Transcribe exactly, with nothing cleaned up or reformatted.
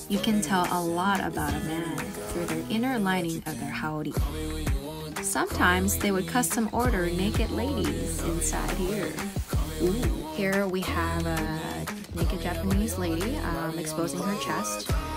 You can tell a lot about a man through their inner lining of their haori. Sometimes they would custom order naked ladies inside here. Ooh. Here we have a naked Japanese lady um, exposing her chest.